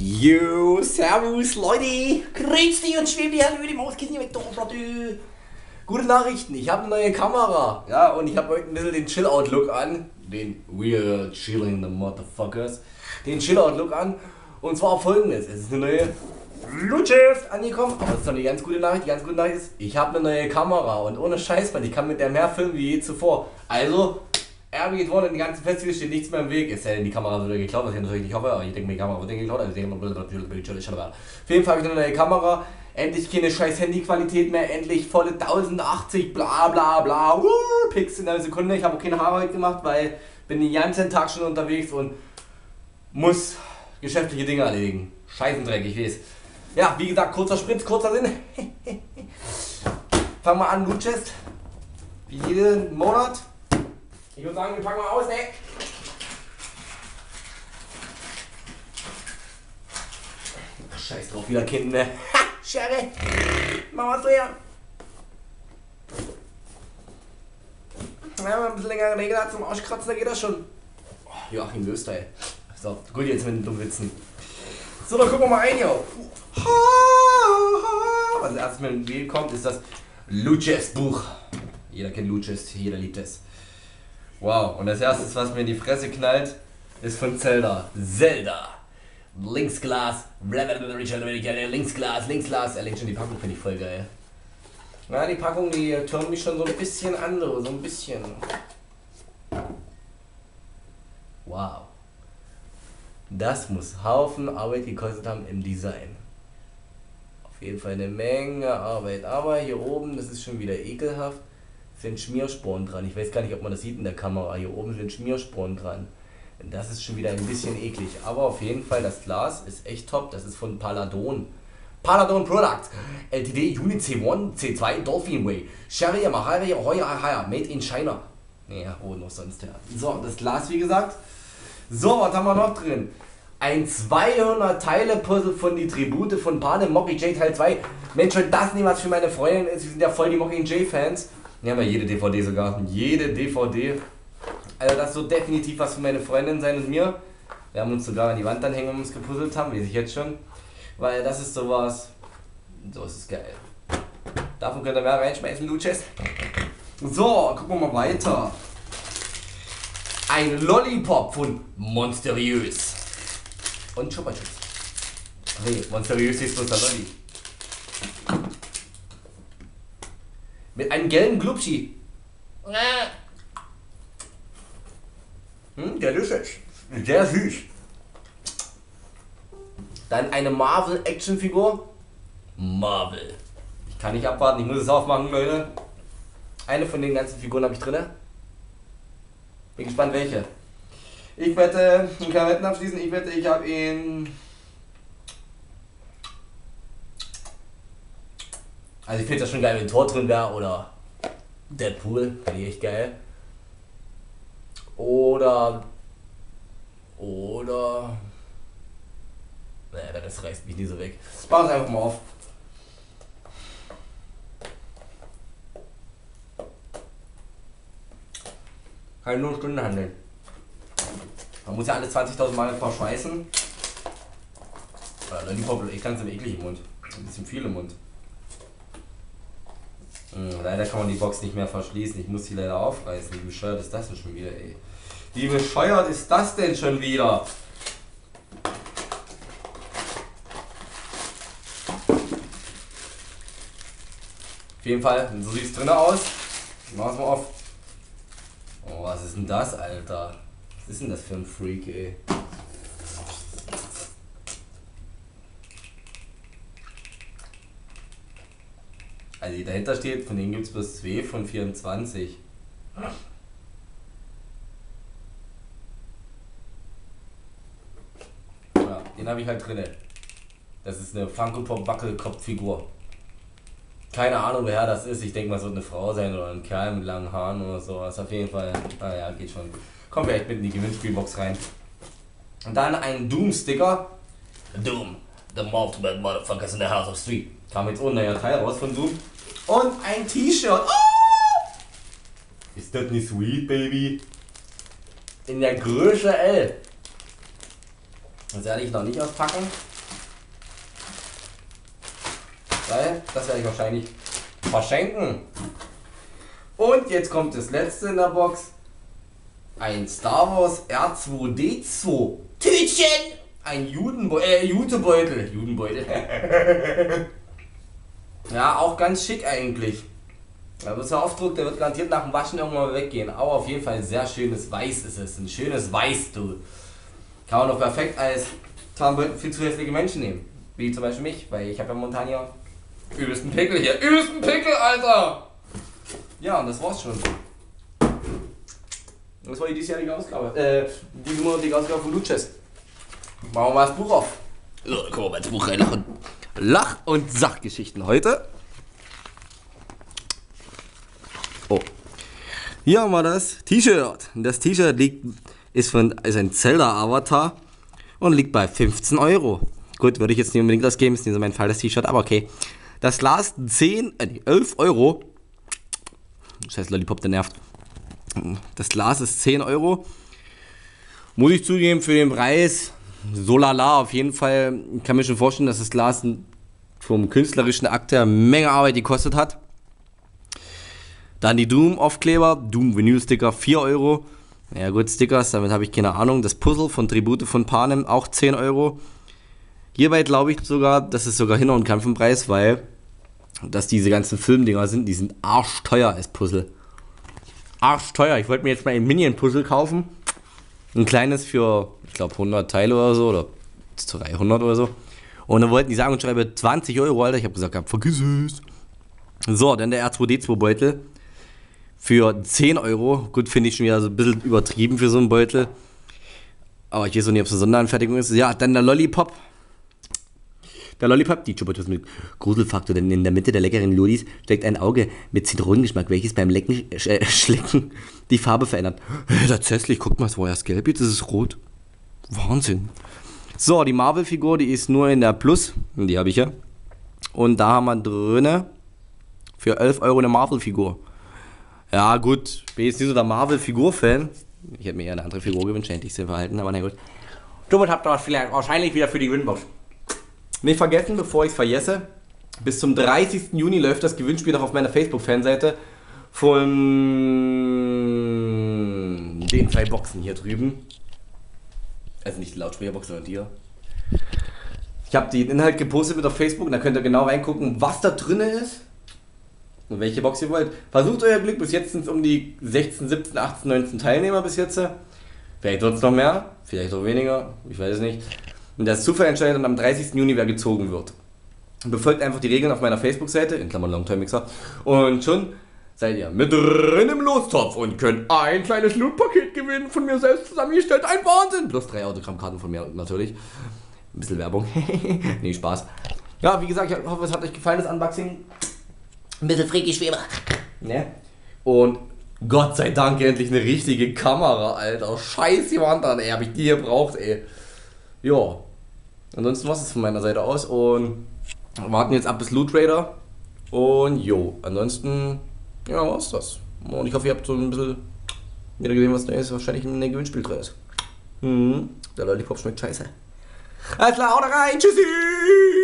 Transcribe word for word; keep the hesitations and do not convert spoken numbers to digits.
Yo, servus Leute, grüß dich und schweb die Hände über die Mauskiste weg, doch, Leute. Gute Nachrichten, ich habe eine neue Kamera, ja, und ich habe heute ein bisschen den Chill-Out-Look an, den We're Chilling the Motherfuckers, den Chill-Out-Look an, und zwar folgendes, es ist eine neue Bluetooth angekommen, aber das ist doch eine ganz gute Nachricht, die ganz gute Nachricht ist, ich habe eine neue Kamera und ohne Scheiß, man, ich kann mit der mehr filmen wie je zuvor, also, R B geht worden, in den ganzen Festivals steht nichts mehr im Weg. Es sei denn, die Kamera wird geklaut, was ich natürlich nicht hoffe, aber ich denke, die Kamera wird geklaut. Also ich denke, auf jeden Fall habe ich eine neue Kamera. Endlich keine scheiß Handyqualität mehr. Endlich volle tausendachtzig, bla bla bla. Uh, Pix in einer Sekunde. Ich habe auch keine Haare heute gemacht, weil bin den ganzen Tag schon unterwegs und muss geschäftliche Dinge erledigen. Scheißendreck, ich weiß. Ja, wie gesagt, kurzer Sprint, kurzer Sinn. Fangen wir an, Lootchest. Wie jeden Monat. Ich würde sagen, wir packen mal aus, ey. Ach, scheiß drauf, wieder Kinder. Ha, Schere. Mach mal so her. Ja, ein bisschen längere Nägel hat zum Arschkratzen, da geht das schon. Oh, Joachim Löw-Style. So, gut jetzt mit den dummen Witzen. So, dann gucken wir mal rein hier. Was als erstes mit dem Weg kommt, ist das Lootchest-Buch. Jeder kennt Lootchest, jeder liebt es. Wow, und das erste, was mir in die Fresse knallt, ist von Zelda. Zelda. Linksglas. Linksglas, Linksglas. Allein schon die Packung finde ich voll geil. Na, die Packung, die turnt mich schon so ein bisschen an, so ein bisschen. Wow. Das muss Haufen Arbeit gekostet haben im Design. Auf jeden Fall eine Menge Arbeit. Aber hier oben, das ist schon wieder ekelhaft, sind Schmiersporen dran. Ich weiß gar nicht, ob man das sieht in der Kamera. Hier oben sind Schmiersporen dran. Das ist schon wieder ein bisschen eklig. Aber auf jeden Fall, das Glas ist echt top. Das ist von Paladon. Paladon Products. L T D Unit C eins, C zwei, Dolphin Way. Sherry, Mahari, Hoya, Haya. Made in China. Ja, wo noch sonst her. So, das Glas, wie gesagt. So, was haben wir noch drin? Ein zweihundert Teile Puzzle von die Tribute von Panem Mockingjay Teil zwei. Mensch, wenn das nicht was für meine Freundin ist. Wir sind ja voll die Mockingjay Fans. Wir haben ja jede D V D sogar. Jede D V D. Also das wird definitiv was für meine Freundin sein und mir. Wir haben uns sogar an die Wand dann hängen und uns gepuzzelt haben, weiß ich jetzt schon. Weil das ist sowas. So ist es geil. Davon könnt ihr mehr reinschmeißen, Lootchest. So, gucken wir mal weiter. Ein Lollipop von Monsterös. Und Chupa Chups. Nee, Monsterös ist bloß der Lolli. Mit einem gelben Glubschi. Hm, der ist sehr süß. Dann eine Marvel Actionfigur. Marvel. Ich kann nicht abwarten, ich muss es aufmachen, Leute. Eine von den ganzen Figuren habe ich drin. Bin gespannt welche. Ich wette, ich kann Wetten abschließen, ich wette, ich habe ihn. Also ich finde das schon geil, wenn Thor drin wäre oder Deadpool, finde ich echt geil. Oder. Oder. Naja, das reißt mich nie so weg. Mach es einfach mal auf. Kann nur Stunden handeln. Man muss ja alle zwanzigtausend Mal verschweißen. Lollipop, ich kann es eklig im Mund. Ein bisschen viel im Mund. Hm, leider kann man die Box nicht mehr verschließen. Ich muss sie leider aufreißen. Wie bescheuert ist das denn schon wieder, ey? Wie bescheuert ist das denn schon wieder? Auf jeden Fall, so sieht es drin aus. Machen wir es mal auf. Oh, was ist denn das, Alter? Was ist denn das für ein Freak, ey? Also die dahinter steht, von denen gibt es bloß zwei von vierundzwanzig. Ja, den habe ich halt drinne. Das ist eine Funko Pop Wackelkopffigur. Keine Ahnung wer das ist, ich denke mal es wird eine Frau sein oder ein Kerl mit langen Haaren oder sowas. Auf jeden Fall, naja, geht schon. Kommen wir echt mit in die Gewinnspielbox rein. Und dann ein Doom-Sticker. Doom, the multiple motherfuckers in the house of street. Kam jetzt ohne neuer Teil raus von Doom. Und ein T-Shirt. Oh! Ist das nicht sweet, baby? In der Größe L. Das werde ich noch nicht auspacken. Geil, das werde ich wahrscheinlich verschenken. Und jetzt kommt das letzte in der Box. Ein Star Wars R zwei D zwei Tütchen. Ein Judenbeutel, äh, Jutebeutel. Judenbeutel. Ja, auch ganz schick eigentlich. Da wird so Aufdruck, der wird garantiert nach dem Waschen irgendwann mal weggehen. Aber auf jeden Fall ein sehr schönes Weiß ist es. Ein schönes Weiß, du. Kann man doch perfekt als Tarnbeutel für zu hässliche Menschen nehmen. Wie zum Beispiel mich, weil ich habe ja momentan hier übelsten Pickel hier. Übelsten Pickel, Alter! Ja, und das war's schon. Das war die diesjährige Ausgabe. Äh, die monatige Ausgabe von Loot Chest. Machen wir mal das Buch auf. So, guck mal ins Buch reinlachen. Lach- und Sachgeschichten heute. Oh. Hier haben wir das T-Shirt. Das T-Shirt liegt, ist, von, ist ein Zelda-Avatar und liegt bei fünfzehn Euro. Gut, würde ich jetzt nicht unbedingt ausgeben, ist nicht so mein Fall, das T-Shirt, aber okay. Das Glas zehn, äh, elf Euro. Scheiß Lollipop, der nervt. Das Glas ist zehn Euro. Muss ich zugeben, für den Preis so lala auf jeden Fall. Ich kann mir schon vorstellen, dass das Glas vom künstlerischen Akt her eine Menge Arbeit gekostet hat. Dann die Doom-Aufkleber, Doom-Vinyl-Sticker, vier Euro. Ja gut, Stickers, damit habe ich keine Ahnung. Das Puzzle von Tribute von Panem, auch zehn Euro. Hierbei glaube ich sogar, dass es sogar hinhauen kann vom Preis, weil dass diese ganzen Filmdinger sind, die sind arschteuer als Puzzle. Arschteuer. Ich wollte mir jetzt mal ein Minion-Puzzle kaufen. Ein kleines für, ich glaube, hundert Teile oder so, oder dreihundert oder so. Und dann wollten die sagen und schreiben zwanzig Euro, Alter. Ich habe gesagt, vergiss es. So, dann der R zwei D zwei Beutel für zehn Euro. Gut, finde ich schon wieder so ein bisschen übertrieben für so einen Beutel. Aber ich weiß auch nicht, ob es eine Sonderanfertigung ist. Ja, dann der Lollipop. Der Lollipop, die Chuppatos mit Gruselfaktor, denn in der Mitte der leckeren Lollis steckt ein Auge mit Zitronengeschmack, welches beim Lecken, äh, Schlecken die Farbe verändert. Das ist hässlich, guck mal, es war erst gelb, jetzt ist es rot. Wahnsinn. So, die Marvel-Figur, die ist nur in der Plus, die habe ich ja. Und da haben wir drinne für elf Euro eine Marvel-Figur. Ja gut, ich bin jetzt nicht so der Marvel-Figur-Fan. Ich hätte mir eher eine andere Figur gewünscht, hätte ich sie verhalten, aber na gut. Somit habt ihr was vielleicht wahrscheinlich wieder für die Gewinnbox. Nicht vergessen, bevor ich es vergesse, bis zum dreißigsten Juni läuft das Gewinnspiel noch auf meiner Facebook-Fanseite von den zwei Boxen hier drüben. Also nicht die Lautsprecherbox, sondern die hier. Ich habe den Inhalt gepostet mit auf Facebook und da könnt ihr genau reingucken, was da drin ist und welche Box ihr wollt. Versucht euer Glück, bis jetzt sind es um die sechzehn, siebzehn, achtzehn, neunzehn Teilnehmer bis jetzt. Vielleicht wird es noch mehr, vielleicht auch weniger, ich weiß es nicht. Und das Zufall entscheidet dann am dreißigsten Juni, wer gezogen wird. Befolgt einfach die Regeln auf meiner Facebook-Seite, in Klammern Longtime Mixer, und schon seid ihr mit drin im Lostopf und könnt ein kleines Loot-Paket gewinnen, von mir selbst zusammengestellt. Ein Wahnsinn! Plus drei Autogrammkarten von mir natürlich. Ein bisschen Werbung. Nee, Spaß. Ja, wie gesagt, ich hoffe, es hat euch gefallen, das Unboxing. Ein bisschen freaky schweber. Ne? Und Gott sei Dank endlich eine richtige Kamera, Alter. Scheiß jemand dran, ey. Hab ich die hier braucht, ey. Ja. Ansonsten war es von meiner Seite aus und warten jetzt ab bis Loot Raider. Und jo, ansonsten, ja, war's das. Und ich hoffe, ihr habt so ein bisschen wieder gesehen, was da ist. Wahrscheinlich ein Gewinnspiel drin ist. Mhm. Der Lollipop schmeckt scheiße. Alles klar, haut rein. Tschüssi!